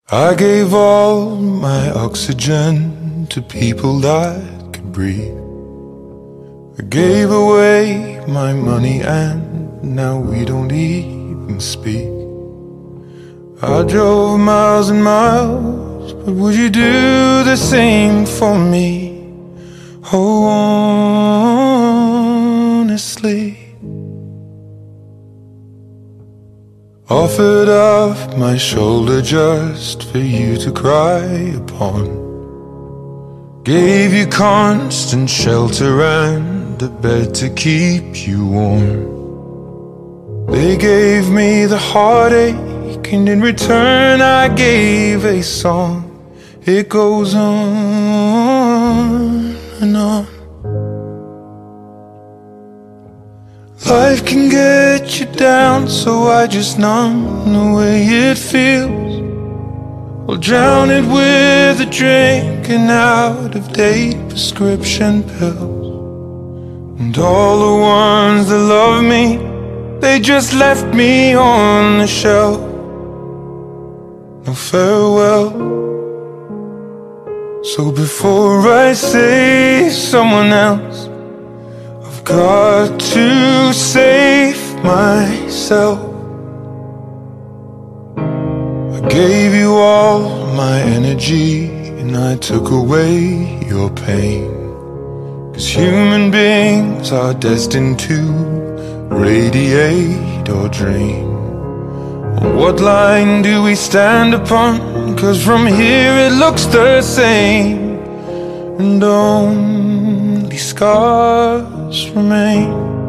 I gave all my oxygen to people that could breathe. I gave away my money and now we don't even speak. I drove miles and miles, but would you do the same for me? Oh, honestly. Offered up my shoulder just for you to cry upon. Gave you constant shelter and a bed to keep you warm. They gave me the heartache and in return I gave a song. It goes on and on. Life can get you down, so I just numb the way it feels. I'll drown it with a drink and out-of-date prescription pills. And all the ones that love me, they just left me on the shelf. No farewell. So before I save someone else, I've got to save myself. I gave you all my energy and I took away your pain. 'Cause human beings are destined to radiate or drain. What line do we stand upon? 'Cause from here it looks the same, and only scars remain.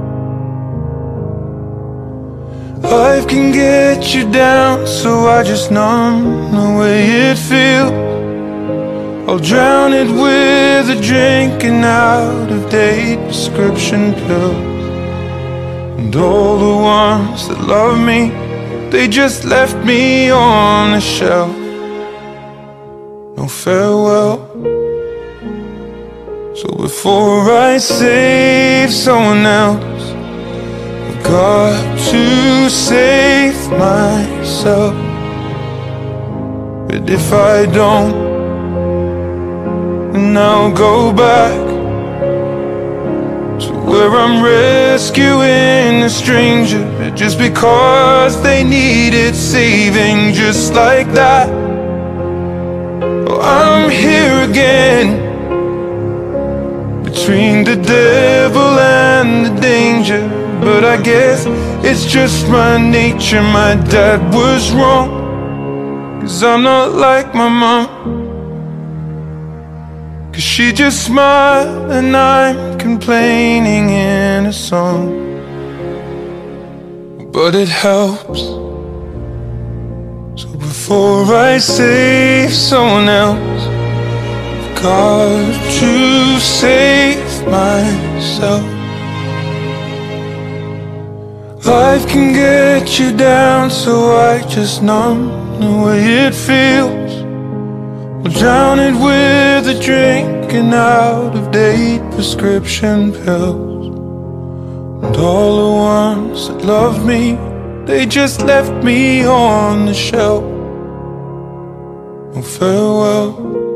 Life can get you down, so I just numb the way it feels. I'll drown it with a drink and out-of-date prescription pills. And all the ones that love me, they just left me on the shelf. No farewell. So before I save someone else, I've got to save myself. But if I don't, then I'll go back to where I'm rescuing a stranger just because they needed saving, just like that. Oh, I'm here again, between the devil and the danger. But I guess it's just my nature. My dad was wrong, 'cause I'm not like my mom. 'Cause she just smiled and I'm complaining in a song. But it helps. So before I save someone else, I've got to save myself. Life can get you down, so I just numb the way it feels. I'll drown it with a drink and out-of-date prescription pills. And all the ones that loved me, they just left me on the shelf. No farewell.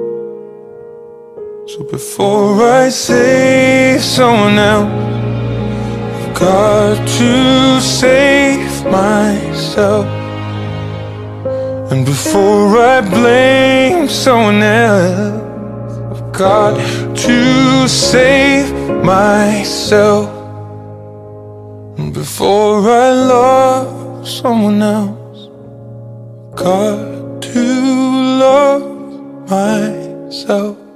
So before I save someone else, I've got to save myself. And before I blame someone else, I've got to save myself. And before I love someone else, I've got to love myself.